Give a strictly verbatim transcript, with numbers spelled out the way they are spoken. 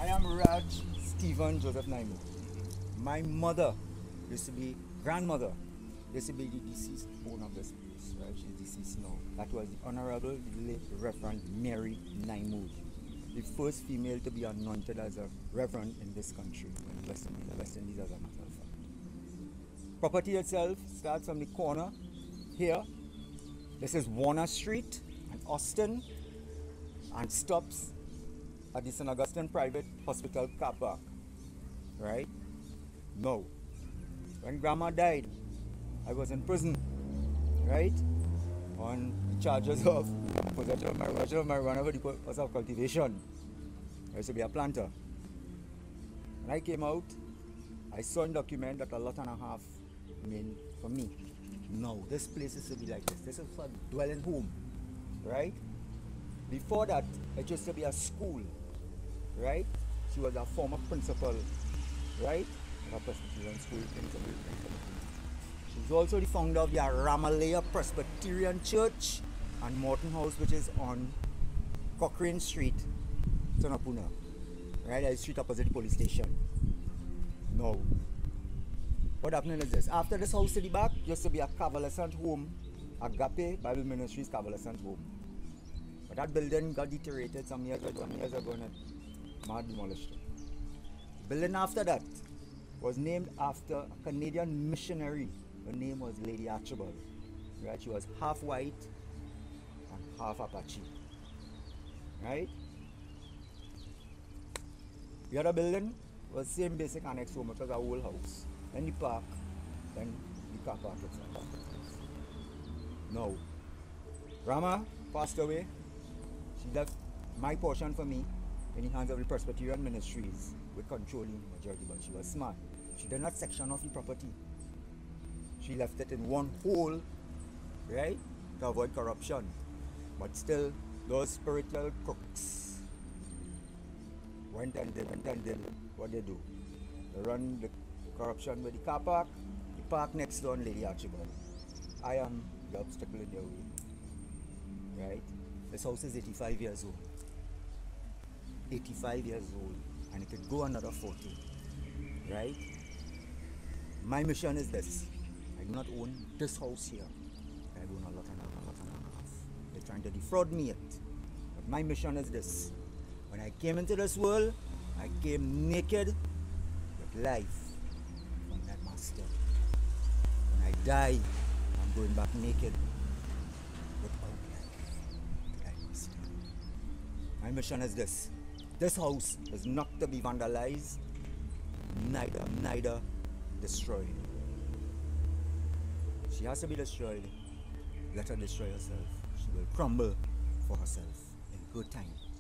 I am Raj Stephen Joseph Naimool. My mother used to be grandmother, used to be the deceased owner of this place, right? She's deceased now. That was the Honorable late Reverend Mary Naimool, the first female to be anointed as a reverend in this country, in West Indies, West Indies as a matter of fact. Property itself starts from the corner here. This is Warner Street and Austin, and stops at the Saint Augustine Private Hospital car park, right? No. When Grandma died, I was in prison, right? On charges of possession of marijuana, of marijuana for the purpose of cultivation. I used to be a planter. When I came out, I saw a document that a lot and a half mean for me. No, this place is to be like this. This is for dwelling home, right? Before that, it used to be a school, right? She was a former principal, right? A Presbyterian school principal. She was also the founder of the Ramalaya Presbyterian Church and Morton House, which is on Cochrane Street, Tunapuna, right? That is street opposite the police station. No. What happened is this: after this house to the back used to be a convalescent home, Agape Bible Ministries convalescent home. But that building got deteriorated some years ago, some years ago and it was demolished. The building after that was named after a Canadian missionary. Her name was Lady Archibald. Right? She was half white and half Apache. Right? The other building was the same basic annex home. It was a whole house. Then the park, then the car park itself. No. Rama passed away. She left my portion for me in the hands of the Presbyterian Ministries with controlling majority, but she was smart. She did not section off the property. She left it in one whole, right, to avoid corruption. But still, those spiritual crooks went and did, went and did what they do. They run the corruption with the car park, the park next door on Lady Archibald. I am the obstacle in their way, right? This house is eighty-five years old. eighty-five years old, and it could go another forty, right? My mission is this: I do not own this house here. I own a lot and a lot and a half. They're trying to defraud me yet. But my mission is this: when I came into this world, I came naked with life from that master. When I die, I'm going back naked without life to that master. My mission is this: this house is not to be vandalized, neither, neither destroyed. She has to be destroyed. Let her destroy herself. She will crumble for herself in good time.